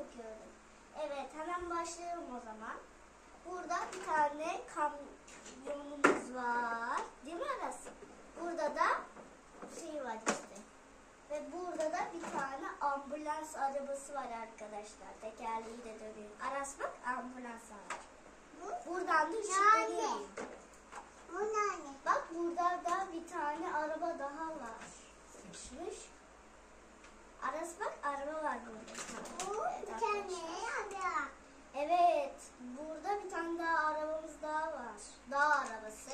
bakıyorum. Evet, hemen başlayalım o zaman. Burada bir tane kamyonumuz var. Değil mi Aras? Burada da şey var işte. Ve burada da bir tane ambulans arabası var arkadaşlar. Tekerleği de dönüyor. Aras bak, ambulans arabası. Buradan da ışıklanıyor. Bu ne? Bak burada da bir tane araba daha var. Sıkışmış. Aras bak, araba var burada. Bu Evet, bir tane arkadaşlar. araba. Evet, burada bir tane daha arabamız daha var. Dağ arabası.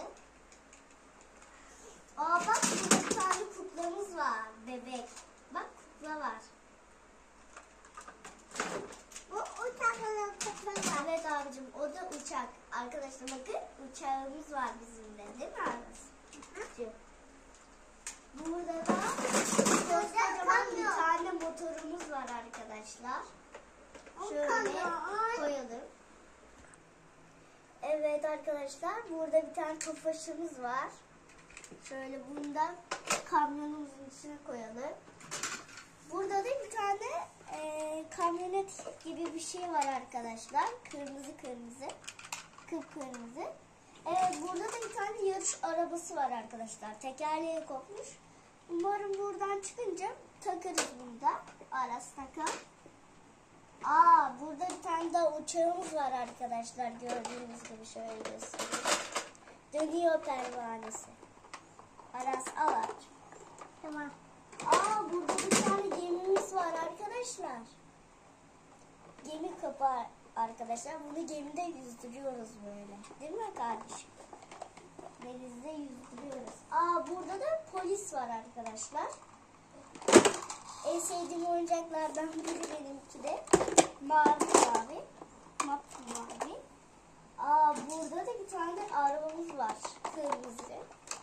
Aa bak, burada bir tane kuklamız var, bebek. Bak, kukla var. Bu uçakların kutları. Evet abicim, o da uçak. Arkadaşlar bakın, uçağımız var bizim de, değil mi Aras? Burada da kocaman bir tane motorumuz var arkadaşlar. Şöyle koyalım. Evet arkadaşlar, burada bir tane tofaşımız var. Şöyle bunu da kamyonumuzun içine koyalım. Burada da bir tane kamyonet gibi bir şey var arkadaşlar. Kırmızı kırmızı. Kıpkırmızı. Evet, burada da bir tane yarış arabası var arkadaşlar. Tekerleği kopmuş. Umarım buradan çıkınca takarız bunu da. Aras takar. Aa, burada bir tane daha uçağımız var arkadaşlar. Gördüğünüz gibi şöyle göstereyim. Dönüyor pervanesi. Aras al aç. Tamam. Aa, burada bir tane gemimiz var arkadaşlar. Gemi kapağı arkadaşlar. Bunu gemide yüzdürüyoruz böyle. Değil mi kardeşim? Denizde yüzdürüyoruz. Aa, burada da polis var arkadaşlar. En sevdiğim oyuncaklardan biri benimki de. Mavi. Mavi. Aa, burada da bir tane arabamız var. Kırmızı.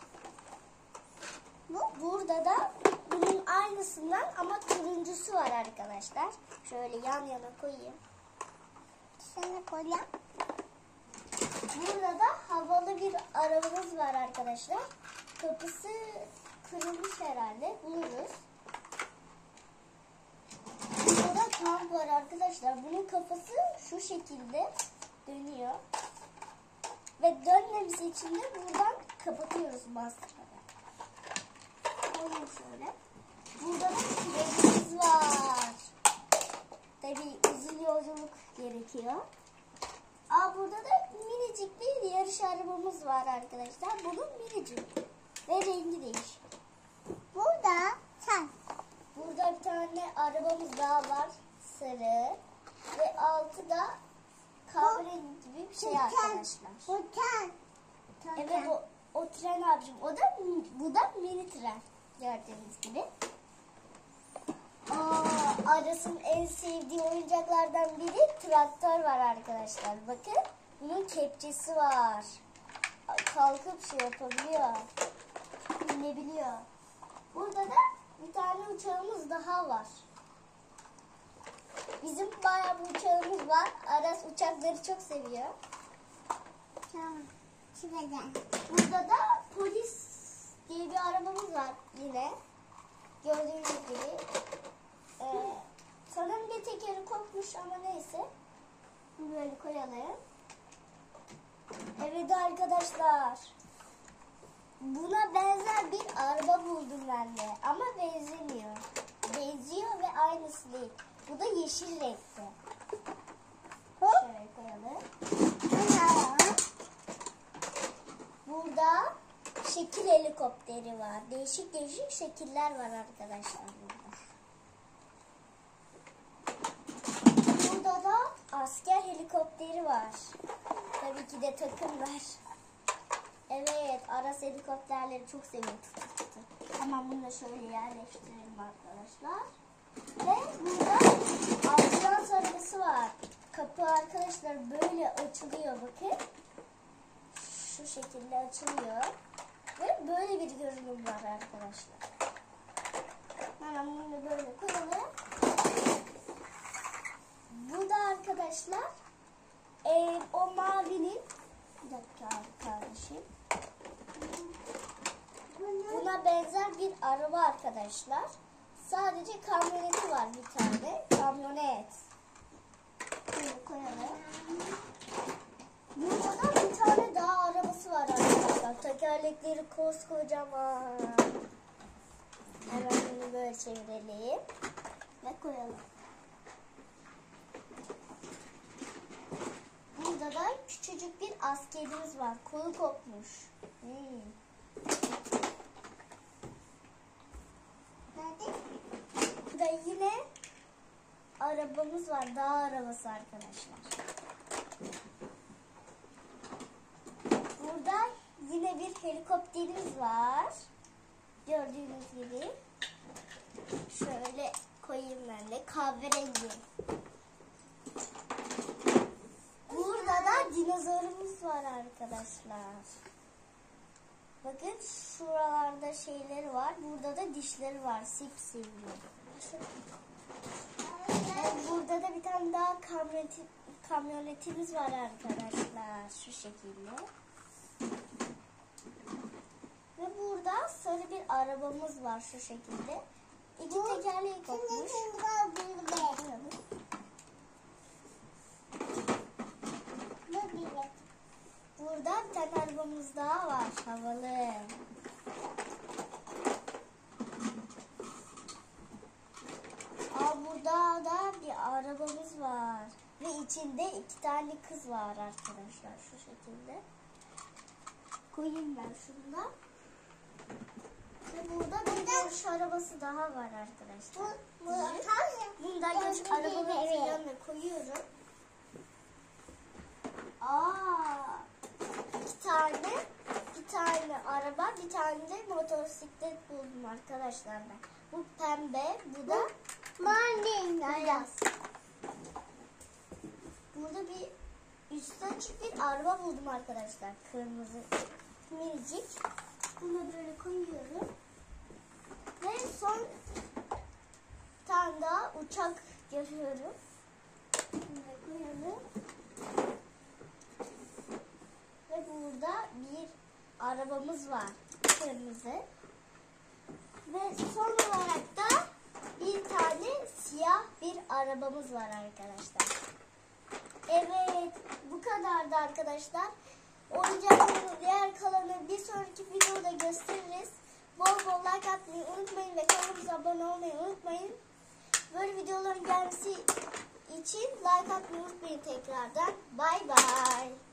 Burada da bunun aynısından ama turuncusu var arkadaşlar. Şöyle yan yana koyayım. Sana koyayım. Burada da havalı bir arabamız var arkadaşlar. Kapısı kırılmış herhalde. Buluruz. Burada da tank var arkadaşlar. Bunun kafası şu şekilde dönüyor. Ve dönmemesi için de buradan kapatıyoruz bastırarak. Koyayım şöyle. Burada da trenimiz var. Tabii uzun yolculuk gerekiyor. Aa, burada da minicik bir yarış arabamız var arkadaşlar. Bunun minicik ve rengi değişik. Burada sen. Burada bir tane arabamız daha var. Sarı. Ve altı da kahverengi gibi bir şey arkadaşlar. Bu tren. Evet, o tren abicim. Bu da mini tren. Gördüğünüz gibi. Aras'ın en sevdiği oyuncaklardan biri traktör var arkadaşlar. Bakın, bunun kepçesi var. Kalkıp şey yapabiliyor. İnebiliyor. Burada da bir tane uçağımız daha var. Bizim bayağı bir uçağımız var. Aras uçakları çok seviyor. Tamam. Çıkacağım. Burada da polis diye bir arabamız var yine. Gördüğünüz gibi. Sanırım bir tekeri kopmuş ama neyse. Böyle koyalım. Evet arkadaşlar. Buna benzer bir araba buldum ben de. Ama benzemiyor. Benziyor ve aynısı değil. Bu da yeşil renkte. Şöyle koyalım. Burada şekil helikopteri var. Değişik değişik şekiller var arkadaşlar burada. Burada da asker helikopteri var. Tabii ki de takım var. Evet, Aras helikopterleri çok seviyor. Hemen bunu da şöyle yerleştirelim arkadaşlar. Ve burada ambulans arabası var. Kapı arkadaşlar böyle açılıyor, bakın. Şu şekilde açılıyor. Ve böyle bir görünüm var arkadaşlar. Hemen bunu böyle koyalım. Bu da arkadaşlar o mavinin, bir dakika kardeşim. Buna benzer bir araba arkadaşlar. Sadece kamyoneti var bir tane. Kamyonet. Şöyle koyalım. Burada da bir tane daha arabası var arkadaşlar. Tekerlekleri koskocaman. Hemen bunu böyle çevirelim. Ve koyalım. Burada da küçücük bir askerimiz var. Kolu kopmuş. Nerede? Burada yine arabamız var. Dağ arabası arkadaşlar. Burada yine bir helikopterimiz var. Gördüğünüz gibi. Şöyle koyayım ben de. Kahverengi. Burada da dinozorumuz var arkadaşlar. Bakın şuralarda şeyleri var. Burada da dişleri var. Sipsivri. Burada da bir tane daha kamyonetimiz var arkadaşlar. Şu şekilde. Ve burada sarı bir arabamız var şu şekilde. İki tekerleği kopmuş. Burada bir tane arabamız daha var. Havalı. Burada da bir arabamız var. Ve içinde 2 tane kız var arkadaşlar. Şu şekilde. Koyayım ben şunu da. Ve burada bir yarış arabası daha var arkadaşlar. Bunu da yarış arabalarının yanına koyuyorum. Bir tane araba, bir tane de motosiklet buldum arkadaşlar ben. Bu pembe, bu da beyaz. Burada bir üstü açık bir araba buldum arkadaşlar. Kırmızı, minicik. Bunu böyle koyuyorum. Ve son bir tane daha uçak görüyorum. Bunu koyalım. Ve burada bir arabamız var. Kırmızı. Ve son olarak da bir tane siyah bir arabamız var arkadaşlar. Evet, bu kadardı arkadaşlar. Oyuncakların diğer kalanını bir sonraki videoda gösteririz. Bol bol like atmayı unutmayın ve kanalımıza abone olmayı unutmayın. Böyle videoların gelmesi için like atmayı unutmayın tekrardan. Bay bay.